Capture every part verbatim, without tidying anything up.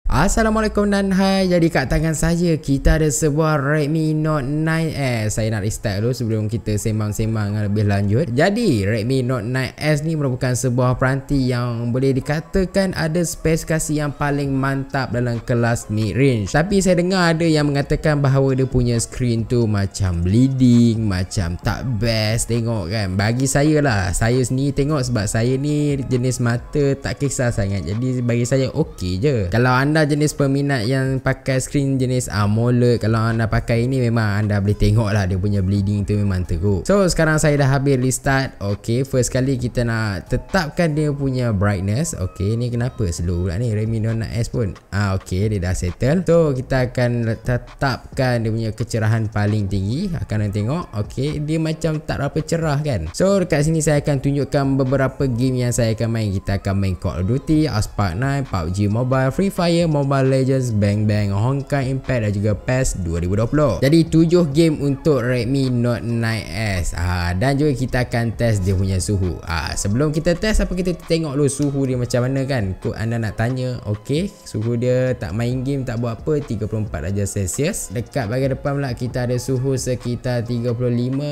Assalamualaikum dan hai. Jadi kat tangan saya kita ada sebuah Redmi Note nine S. Saya nak restart dulu sebelum kita sembang-sembang lebih lanjut. Jadi Redmi Note nine S ni merupakan sebuah peranti yang boleh dikatakan ada spesifikasi yang paling mantap dalam kelas mid range. Tapi saya dengar ada yang mengatakan bahawa dia punya screen tu macam bleeding, macam tak best tengok kan. Bagi saya lah, saya sendiri tengok sebab saya ni jenis mata tak kisah sangat. Jadi bagi saya okey je. Kalau anda anda jenis peminat yang pakai screen jenis AMOLED, kalau anda pakai ini memang anda boleh tengok lah dia punya bleeding tu memang teruk. So sekarang saya dah habis restart. Ok, first kali kita nak tetapkan dia punya brightness. Ok, ni kenapa slow pula ni Redmi Note nine S pun. Ah, ok, dia dah settle. So kita akan tetapkan dia punya kecerahan paling tinggi. Akan anda tengok. Ok, dia macam tak berapa cerah kan. So dekat sini saya akan tunjukkan beberapa game yang saya akan main. Kita akan main Call of Duty, Spark nine, P U B G Mobile, Free Fire, Mobile Legends, Bang Bang, Honkai Impact dan juga P E S dua ribu dua puluh. Jadi tujuh game untuk Redmi Note nine S. Ah, dan juga kita akan test dia punya suhu. Ah, sebelum kita test apa, kita tengok dulu suhu dia macam mana kan. Kok anda nak tanya, okey, suhu dia tak main game tak buat apa, tiga puluh empat darjah Celsius. Dekat bahagian depan pula kita ada suhu sekitar tiga puluh lima,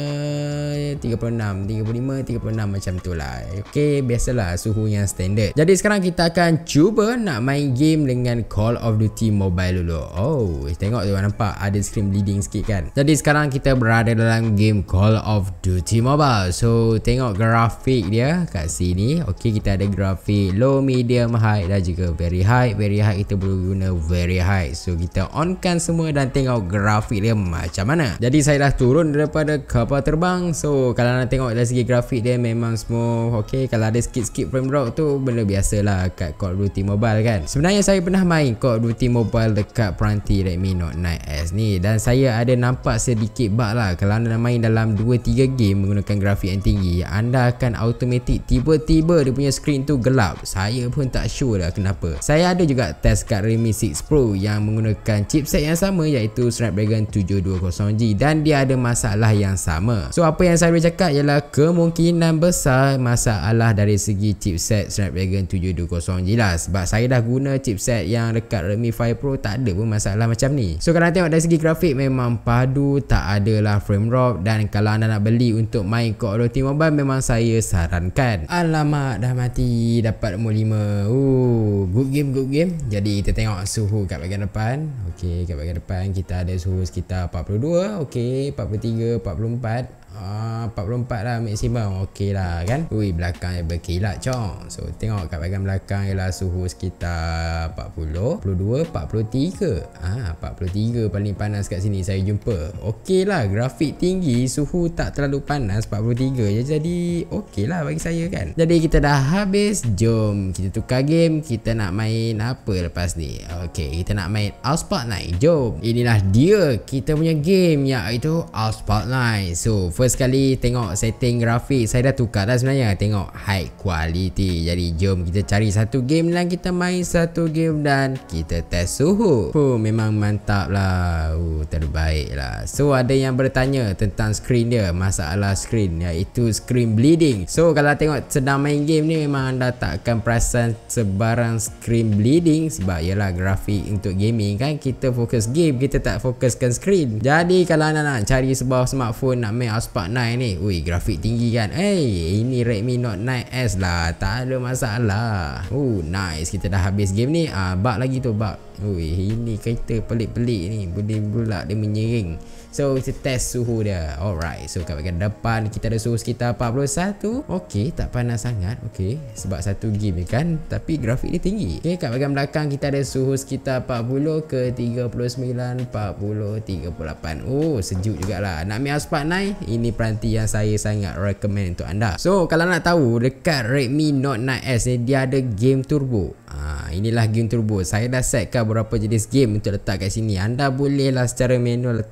tiga puluh enam, tiga puluh lima, tiga puluh enam macam tu lah. Okey, biasalah suhu yang standard. Jadi sekarang kita akan cuba nak main game dengan Call of Duty Mobile dulu. Oh, tengok tu nampak ada screen bleeding sikit kan. Jadi sekarang kita berada dalam game Call of Duty Mobile. So tengok grafik dia kat sini. Okey, kita ada grafik low, medium, high dan juga very high. Very high kita boleh guna very high. So kita onkan semua dan tengok grafik dia macam mana. Jadi saya dah turun daripada kapal terbang. So kalau nak tengok dari segi grafik dia memang smooth. Okey, kalau ada sikit-sikit frame drop tu benda biasalah kat Call of Duty Mobile kan. Sebenarnya saya pernah main Call of Duty Mobile dekat peranti Redmi Note nine S ni dan saya ada nampak sedikit bug lah. Kalau anda main dalam dua tiga game menggunakan grafik yang tinggi, anda akan automatic tiba-tiba dia punya screen tu gelap. Saya pun tak sure lah kenapa. Saya ada juga test kat Redmi six Pro yang menggunakan chipset yang sama iaitu Snapdragon seven twenty G dan dia ada masalah yang sama. So apa yang saya boleh cakap ialah kemungkinan besar masalah dari segi chipset Snapdragon seven twenty G lah, sebab saya dah guna chipset yang dekat Redmi five Pro tak ada pun masalah macam ni. So kalau tengok dari segi grafik memang padu, tak adalah frame drop, dan kalau anda nak beli untuk main Call of Duty Mobile memang saya sarankan. Alamak, dah mati dapat umur lima. Uh, good game, good game. Jadi kita tengok suhu kat bahagian depan. Okey, kat bahagian depan kita ada suhu sekitar empat puluh dua, okey, empat puluh tiga, empat puluh empat. Ah, empat puluh empat lah maksimum. Okey lah kan. Ui, belakang berkilat cong. So tengok kat bahagian belakang ialah suhu sekitar empat puluh, empat puluh dua, empat puluh tiga. Ah, empat puluh tiga paling panas kat sini saya jumpa. Okey lah, grafik tinggi, suhu tak terlalu panas, empat puluh tiga je. Jadi okey lah bagi saya kan. Jadi kita dah habis. Jom kita tukar game. Kita nak main apa lepas ni? Okey, kita nak main Spark nine. Jom. Inilah dia kita punya game iaitu Spark nine. So first kali tengok setting grafik saya dah tukar dah sebenarnya, tengok high quality. Jadi jom kita cari satu game dan kita main satu game dan kita test suhu. Oh, memang mantap lah. Uh, terbaik lah. So ada yang bertanya tentang screen dia, masalah screen iaitu screen bleeding. So kalau tengok sedang main game ni memang anda tak akan perasan sebarang screen bleeding sebab ialah grafik untuk gaming kan, kita fokus game, kita tak fokuskan screen. Jadi kalau anda nak cari sebuah smartphone nak main Spark nine ni, ui grafik tinggi kan, eh hey, ini Redmi Note nine S lah, tak ada masalah. Oh nice, kita dah habis game ni. Ah, bug lagi tu bug. Ui, ini kereta pelik-pelik ni, boleh pula dia menyering. So kita test suhu dia. Alright, so kat bahagian depan kita ada suhu sekitar empat puluh satu. Okey, tak panas sangat. Okey, sebab satu game ni kan, tapi grafik dia tinggi. Okey, kat bahagian belakang kita ada suhu sekitar empat puluh ke tiga puluh sembilan, empat puluh, tiga puluh lapan. Oh, sejuk jugalah. Nak main Spark nine, ini peranti yang saya sangat recommend untuk anda. So kalau nak tahu dekat Redmi Note nine S ni dia ada game turbo. Ah, inilah game turbo. Saya dah setkan beberapa jenis game untuk letak kat sini. Anda bolehlah secara manual letak game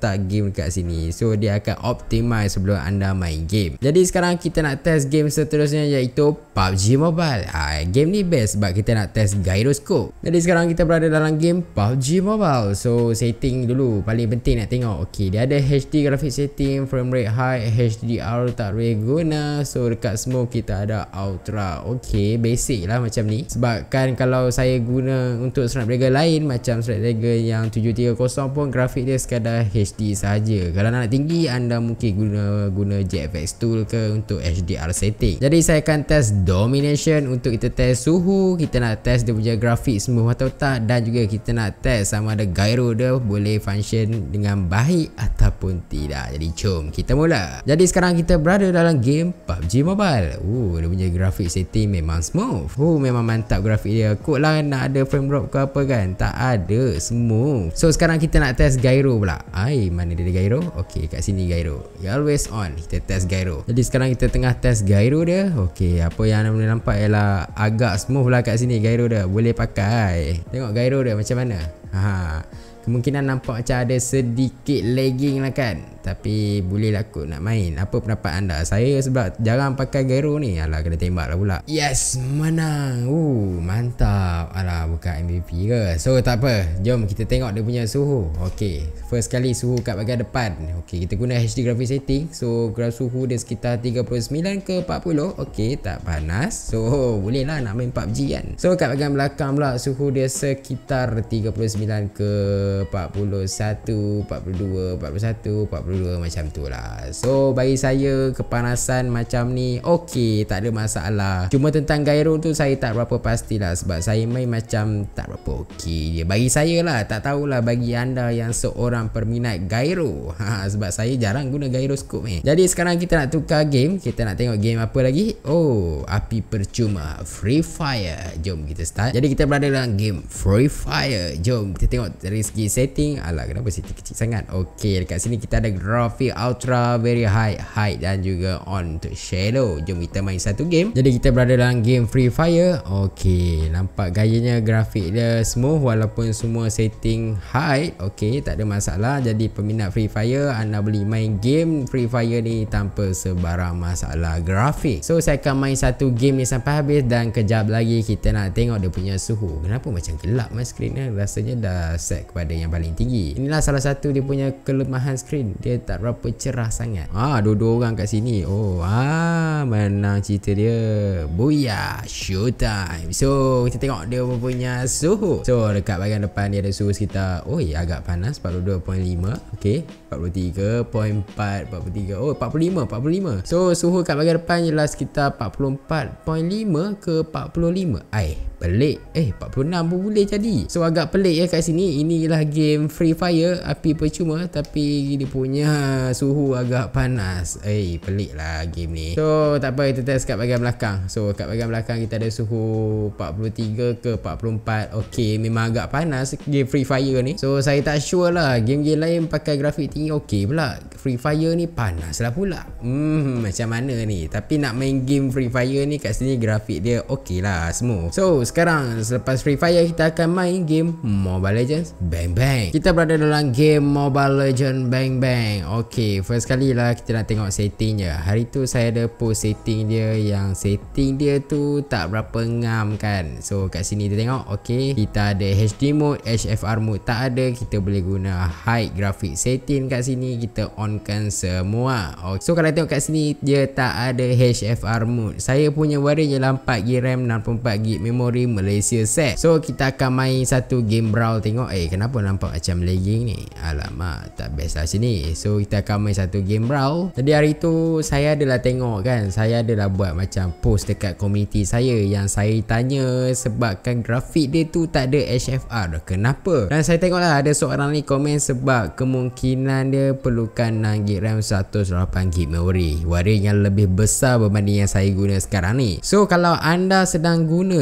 game dekat sini. So dia akan optimize sebelum anda main game. Jadi sekarang kita nak test game seterusnya, iaitu P U B G Mobile. ha, Game ni best sebab kita nak test gyroscope. Jadi sekarang kita berada dalam game P U B G Mobile. So setting dulu, paling penting nak tengok. Ok, dia ada H D graphic setting, frame rate high, H D R tak boleh guna. So dekat smooth kita ada ultra. Ok, basic lah macam ni. Sebab kan kalau saya guna untuk Snapdragon lain macam Snapdragon yang tujuh tiga kosong pun grafik dia sekadar H D saja. Kalau nak tinggi anda mungkin guna guna J F X tool ke untuk H D R setting. Jadi saya akan test domination untuk kita test suhu, kita nak test dia punya grafik smooth atau tak, dan juga kita nak test sama ada gyro dia boleh function dengan baik ataupun tidak. Jadi jom kita mula. Jadi sekarang kita berada dalam game P U B G Mobile. Oh, dia punya grafik setting memang smooth. Oh, memang mantap grafik dia. Kod lah nak ada frame drop ke apa kan? Tak ada, smooth. So sekarang kita nak test gyro pula. Ai, mana dia ada gyro? Okey, kat sini gyro. Always on. Kita test gyro. Jadi sekarang kita tengah test gyro dia. Okey, apa yang anda boleh nampak ialah agak smooth lah kat sini gyro dia. Boleh pakai. Tengok gyro dia macam mana. Ha. Kemungkinan nampak macam ada sedikit lagging lah kan. Tapi boleh lah kot nak main. Apa pendapat anda? Saya sebab jarang pakai gyro ni. Alah, kena tembak lah pula. Yes, menang. Uh, mantap. Alah, bukan M V P ke? So tak apa, jom kita tengok dia punya suhu. Ok, first kali suhu kat bahagian depan. Ok, kita guna H D graphic setting. So graf suhu dia sekitar tiga puluh sembilan ke empat puluh. Ok, tak panas. So boleh lah nak main P U B G kan. So kat bahagian belakang pula suhu dia sekitar tiga puluh sembilan ke empat puluh satu, empat puluh dua, empat puluh satu, empat puluh dua, macam tu lah. So bagi saya kepanasan macam ni ok, tak ada masalah. Cuma tentang gyro tu saya tak berapa pastilah sebab saya main macam tak berapa ok je bagi saya lah. Tak tahulah bagi anda yang seorang perminat gyro. ha, Sebab saya jarang guna gyroscope ni. Jadi sekarang kita nak tukar game. Kita nak tengok game apa lagi. Oh, api percuma Free Fire. Jom kita start. Jadi kita berada dalam game Free Fire. Jom kita tengok dari segi setting. Alah, kenapa setting kecil sangat. Ok, dekat sini kita ada grafik ultra, very high, high dan juga on untuk shadow. Jom kita main satu game. Jadi kita berada dalam game Free Fire. Ok, nampak gayanya grafik dia smooth walaupun semua setting high. Ok, tak ada masalah. Jadi peminat Free Fire, anda boleh main game Free Fire ni tanpa sebarang masalah grafik. So saya akan main satu game ni sampai habis dan kejap lagi kita nak tengok dia punya suhu. Kenapa macam gelap mas screen ni? Rasanya dah set kepada yang paling tinggi. Inilah salah satu dia punya kelemahan screen. Dia tak berapa cerah sangat. Ah, dua-dua orang kat sini. Oh, ah, menang cerita dia. Booyah, showtime. So, kita tengok dia punya suhu. So, dekat bahagian depan dia ada suhu sekitar, oi, agak panas, empat puluh dua perpuluhan lima. Okey, empat puluh tiga perpuluhan empat, empat puluh tiga. Oh, empat puluh lima, empat puluh lima. So, suhu kat bahagian depan ialah sekitar empat puluh empat perpuluhan lima ke empat puluh lima. Ai, pelik. Eh, empat puluh enam pun boleh jadi. So, agak pelik ya kat sini. Inilah game Free Fire, api percuma, tapi dia punya suhu agak panas. Eh, pelik lah game ni. So tak apa, kita test kat bahagian belakang. So kat bahagian belakang kita ada suhu empat puluh tiga ke empat puluh empat. Ok, memang agak panas game Free Fire ni. So saya tak sure lah, game-game lain pakai grafik tinggi ok pula, Free Fire ni panas lah pula. Hmm, macam mana ni? Tapi nak main game Free Fire ni kat sini grafik dia ok lah, smooth. So sekarang selepas Free Fire kita akan main game Mobile Legends Bang Bang. Kita berada dalam game Mobile Legends Bang Bang. Ok, first kali lah kita nak tengok setting je. Hari tu saya ada post setting dia, yang setting dia tu tak berapa ngam kan. So kat sini kita tengok. Ok, kita ada H D mode, H F R mode tak ada. Kita boleh guna high graphic setting kat sini. Kita on kan semua. Okay. So kalau tengok kat sini dia tak ada H F R mode. Saya punya varian ialah empat gig RAM, enam puluh empat gig memori Malaysia set. So kita akan main satu game brawl. Tengok eh kenapa nampak macam lagging ni. Alamak, tak best lah sini. So kita akan main satu game brawl. Jadi hari tu saya adalah tengok kan, saya adalah buat macam post dekat komuniti saya yang saya tanya sebabkan grafik dia tu tak ada H F R, kenapa? Dan saya tengoklah ada seorang ni komen sebab kemungkinan dia perlukan enam gig RAM, seratus lapan gig memori, varian yang lebih besar berbanding yang saya guna sekarang ni. So kalau anda sedang guna enam gig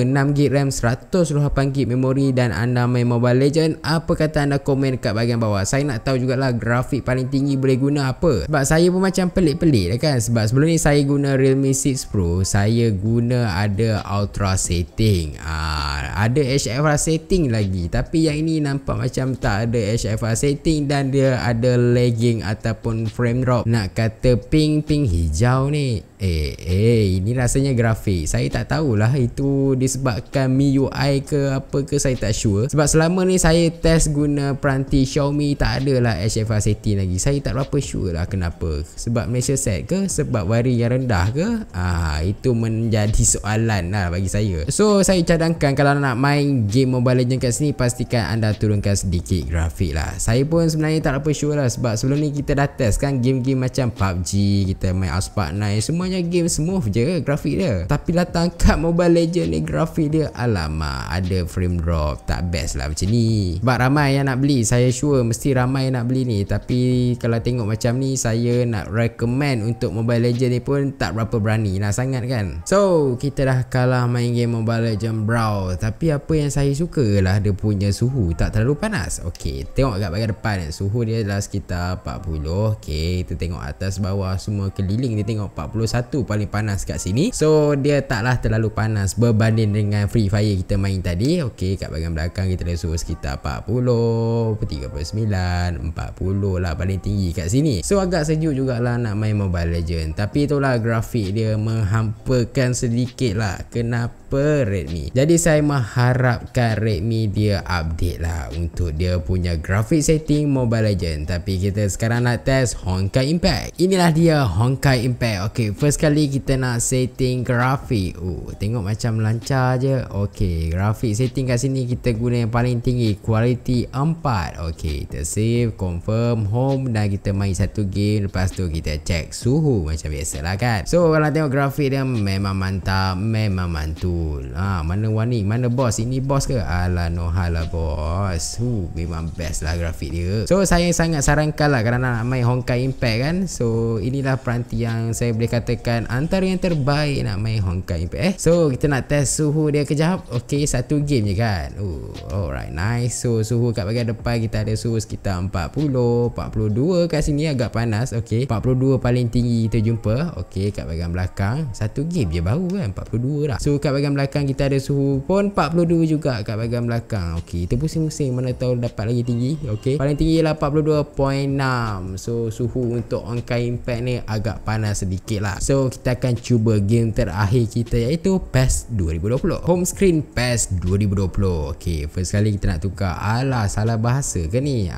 gig RAM, seratus dua puluh lapan gig memori dan anda main Mobile Legend, apa kata anda komen kat bahagian bawah. Saya nak tahu jugalah grafik paling tinggi boleh guna apa. Sebab saya pun macam pelik-pelik lah kan. Sebab sebelum ni saya guna Realme six Pro, saya guna ada ultra setting, ah, ada H F R setting lagi. Tapi yang ini nampak macam tak ada H F R setting dan dia ada lagging ataupun frame drop. Nak kata ping-ping hijau ni, Eh, eh, ini rasanya grafik. Saya tak tahulah itu disebabkan M I U I ke apa ke, saya tak sure. Sebab selama ni saya test guna peranti Xiaomi tak adalah H F R setting lagi. Saya tak berapa sure lah kenapa. Sebab Malaysia set ke? Sebab vari yang rendah ke? Ah, itu menjadi soalan lah bagi saya. So, saya cadangkan kalau nak main game Mobile Legends kat sini, pastikan anda turunkan sedikit grafik lah. Saya pun sebenarnya tak berapa sure lah. Sebab sebelum ni kita dah test kan game-game macam P U B G, kita main Aspak Night, semua game smooth je grafik dia. Tapi datang kat Mobile Legends ni grafik dia, alamak, ada frame drop. Tak best lah macam ni. Sebab ramai yang nak beli, saya sure mesti ramai yang nak beli ni. Tapi kalau tengok macam ni, saya nak recommend untuk Mobile Legends ni pun tak berapa berani lah sangat kan. So kita dah kalah main game Mobile Legends bro. Tapi apa yang saya suka lah, dia punya suhu tak terlalu panas. Ok, tengok kat bahagian depan, suhu dia adalah sekitar empat puluh. Ok, kita tengok atas bawah semua keliling, dia tengok empat puluh satu paling panas kat sini. So dia taklah terlalu panas berbanding dengan Free Fire kita main tadi. Okey, kat bahagian belakang kita dah suruh sekitar empat puluh, tiga puluh sembilan, empat puluh lah paling tinggi kat sini. So agak sejuk jugalah nak main Mobile Legend. Tapi itulah grafik dia menghampakan sedikit lah. Kenapa Redmi? Jadi saya mengharapkan Redmi dia update lah untuk dia punya grafik setting Mobile Legend. Tapi kita sekarang nak test Honkai Impact. Inilah dia Honkai Impact. Okey, first kali kita nak setting grafik. Oh, tengok macam lancar je. Okey, grafik setting kat sini kita guna yang paling tinggi, quality empat. Okey, kita save, confirm, home dan kita main satu game. Lepas tu kita check suhu macam biasalah kan. So kalau tengok grafik dia memang mantap, memang mantul. Ah, mana warning, mana bos? Ini bos ke? Alah, no hal lah bos. Huh, memang best lah grafik dia. So saya sangat sarankan lah kerana nak main Honkai Impact kan. So inilah peranti yang saya boleh katakan antara yang terbaik nak main Honkai Impact. Eh, so kita nak test suhu dia kejap. Okey, satu game je kan. Oh, alright, nice. So suhu kat bahagian depan kita ada suhu sekitar empat puluh, empat puluh dua kat sini agak panas. Okey, empat puluh dua paling tinggi kita jumpa. Okey, kat bahagian belakang satu game je baru kan, empat puluh dua dah. So kat bahagian belakang kita ada suhu pun empat puluh dua juga kat bahagian belakang. Okey, kita pusing-pusing mana tahu dapat lagi tinggi. Okey, paling tinggi ialah empat puluh dua perpuluhan enam. So suhu untuk Honkai Impact ni agak panas sedikit lah. So kita akan cuba game terakhir kita iaitu P E S dua ribu dua puluh. Home screen P E S dua ribu dua puluh. Ok, first kali kita nak tukar. Alah, salah bahasa ke ni?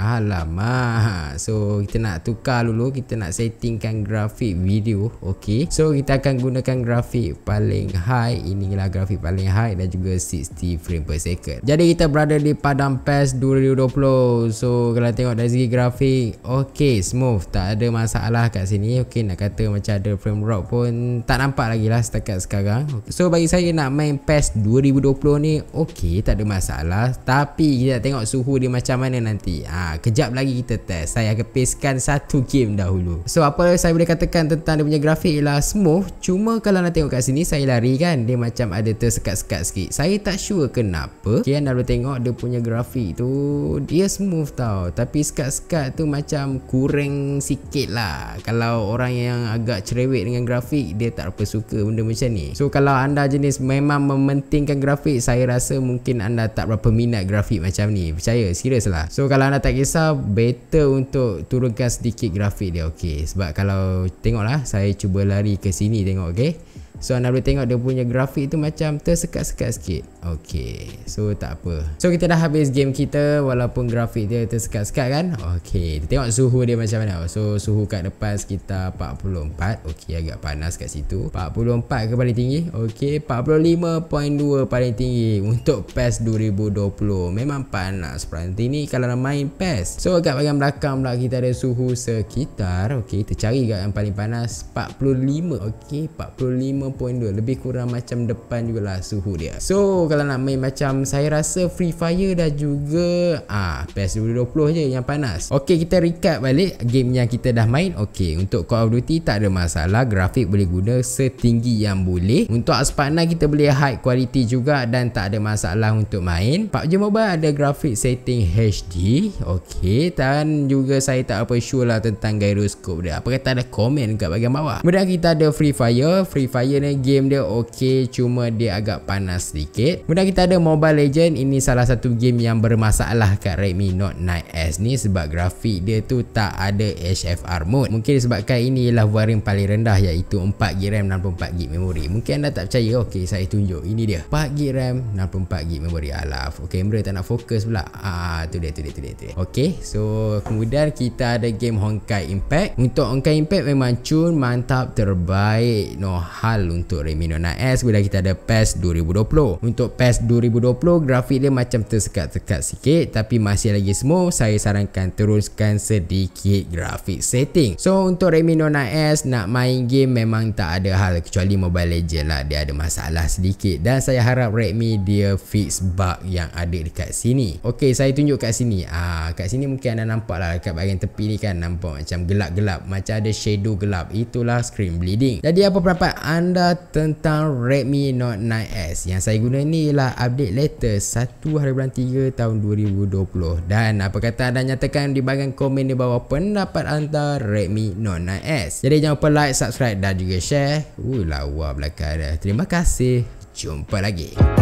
Alamak. So kita nak tukar dulu. Kita nak settingkan grafik video. Ok, so kita akan gunakan grafik paling high. Inilah grafik paling high dan juga enam puluh frame per second. Jadi kita berada di padang P E S dua ribu dua puluh. So kalau tengok dari segi grafik, ok, smooth, tak ada masalah kat sini. Ok, nak kata macam ada frame drop pun tak nampak lagi lah setakat sekarang. Okay. So bagi saya nak main P E S dua ribu dua puluh ni ok, tak ada masalah. Tapi kita tengok suhu dia macam mana nanti. ha, Kejap lagi kita test. Saya akan pastekan satu game dahulu. So apa saya boleh katakan tentang dia punya grafik ialah smooth. Cuma kalau nak tengok kat sini, saya lari kan, dia macam ada tersekat-sekat sikit. Saya tak sure kenapa. Okay, anda boleh tengok dia punya grafik tu, dia smooth tau, tapi sekat-sekat tu macam kurang sikit lah. Kalau orang yang agak cerewet dengan grafik, dia tak apa suka benda macam ni. So kalau anda jenis memang mementingkan grafik, saya rasa mungkin anda tak berapa minat grafik macam ni. Percaya, serius lah. So kalau anda tak kisah, better untuk turunkan sedikit grafik dia. Ok, sebab kalau tengoklah, saya cuba lari ke sini tengok. Ok, so anda boleh tengok dia punya grafik tu macam tersekat-sekat sikit. Ok, so tak apa. So kita dah habis game kita walaupun grafik dia tersekat-sekat kan. Ok, kita tengok suhu dia macam mana. So suhu kat depan sekitar empat puluh empat. Ok, agak panas kat situ. empat puluh empat ke paling tinggi. Ok, empat puluh lima perpuluhan dua paling tinggi untuk P E S dua ribu dua puluh. Memang panas peranti ni kalau nak main P E S. So kat bahagian belakang pula kita ada suhu sekitar, ok, kita cari kat yang paling panas, empat puluh lima. Ok, empat puluh lima lima titik dua, lebih kurang macam depan jugalah suhu dia. So kalau nak main macam saya rasa Free Fire dan juga ah P E S dua ribu dua puluh je yang panas. Okey, kita recap balik game yang kita dah main. Okey, untuk Call of Duty tak ada masalah, grafik boleh guna setinggi yang boleh. Untuk Asparna kita boleh high quality juga dan tak ada masalah untuk main. P U B G Mobile ada grafik setting H D. Okey, dan juga saya tak apa sure lah tentang gyroscope dia. Apa kata ada komen kat bahagian bawah. Kemudian kita ada Free Fire. Free Fire ni game dia okey, cuma dia agak panas sedikit. Kemudian kita ada Mobile Legend. Ini salah satu game yang bermasalah kat Redmi Note nine S ni sebab grafik dia tu tak ada H F R mode. Mungkin disebabkan ini ialah varian paling rendah iaitu empat gig RAM, enam puluh empat gig memori. Mungkin anda tak percaya. Okey, saya tunjuk. Ini dia. empat gig RAM, enam puluh empat gig memori. Alah, kamera tak nak fokus pula. Ah, tu dia tu dia tu dia. Tu dia. Okey, so kemudian kita ada game Honkai Impact. Untuk Honkai Impact memang cun, mantap, terbaik, no hal untuk Redmi Note nine S. Kemudian kita ada P E S dua ribu dua puluh. Untuk P E S dua ribu dua puluh grafik dia macam tersekat-sekat sikit tapi masih lagi smooth. Saya sarankan teruskan sedikit grafik setting. So untuk Redmi Note nine S nak main game memang tak ada hal kecuali Mobile Legend lah, dia ada masalah sedikit dan saya harap Redmi dia fix bug yang ada dekat sini. Okey, saya tunjuk kat sini. Ah, kat sini mungkin anda nampak lah dekat bahagian tepi ni kan, nampak macam gelap-gelap, macam ada shadow gelap. Itulah screen bleeding. Jadi apa pendapat anda tentang Redmi Note nine S? Yang saya guna ni ialah update latest satu hari bulan tiga tahun dua ribu dua puluh. Dan apa kata anda, nyatakan di bahagian komen di bawah pendapat anda Redmi Note nine S. Jadi jangan lupa like, subscribe dan juga share. Uh, lawa belakang dah. Terima kasih. Jumpa lagi.